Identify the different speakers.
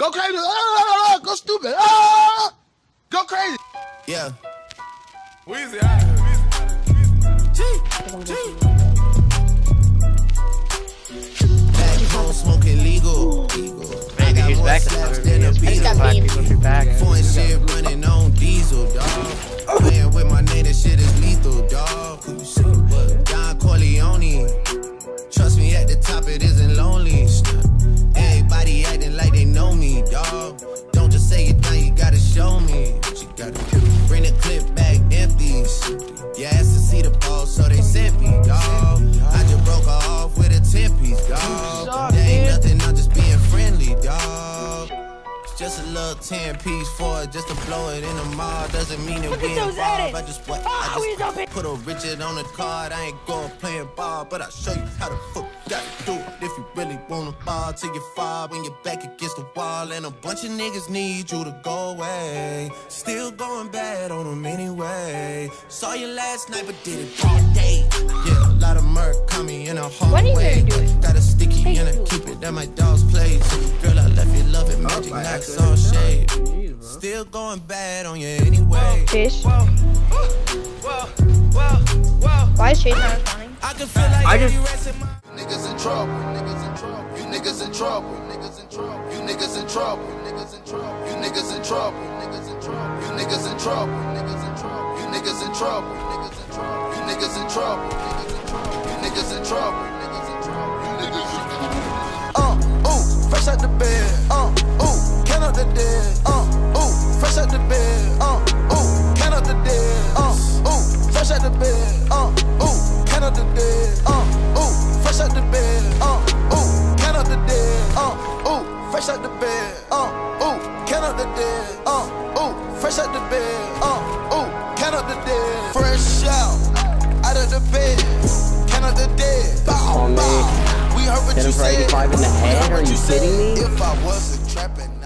Speaker 1: Go crazy. Ah, go stupid. Ah, go crazy.
Speaker 2: Yeah.
Speaker 1: Weezy out of here.
Speaker 2: Back home smoking legal.
Speaker 3: Maybe he's back. Back.
Speaker 2: Foreign shit running on diesel, dog. Playing with my name, that shit is lethal, dog. Who you see? Don Corleone. Trust me, at the top it isn't lonely. Everybody acting like they know me, dog. Don't just say it now, you gotta show me. You gotta bring the clip back empty. You asked to see the ball, so they sent me, dog. I just broke her off with a 10-piece, dog. There ain't nothing, I'm just being friendly, dog. It's just a little 10-piece for it, just to blow it in the mall. Doesn't mean that we involved. I just put a Richard on the card. I ain't going playing ball, but I'll show you how the fuck you gotta do it. If you really wanna ball till you fall when you're back against the wall, and a bunch of niggas need you to go away. Still going bad on them anyway. Saw you last night, but did it all day. Yeah, a lot of murk coming in a hard way. Got a sticky in it, keep it at my dog's place. Girl, I left you loving magic, knocks all shade. Still going bad on you anyway.
Speaker 4: Fish. Why is Chase not responding?
Speaker 2: I can feel like
Speaker 1: Niggas in trouble. Niggas in trouble. You niggas in trouble. Niggas in trouble. You niggas in trouble. Niggas in trouble. You niggas in trouble. Niggas in trouble. You niggas in trouble. Niggas in trouble. You niggas in trouble. Niggas in trouble. You niggas in trouble. Niggas in trouble. You niggas in trouble. Niggas in trouble. You niggas in trouble.
Speaker 5: Ooh, fresh out the bed. Ooh, count up the dead. Ooh, fresh out the bed. Ooh, count up the dead. Ooh, fresh out the bed. Ooh, count up the dead. Ooh, fresh out the bed. Ooh, count up the dead. Ooh, fresh out the bed. Ooh, count up the dead. Ooh, fresh out the bed. Ooh, count up the dead. Fresh out of the bed. Count up the dead. Bow, bow. We heard what you said.
Speaker 3: 85 in the head? Are you kidding me?
Speaker 5: If I wasn't trapping.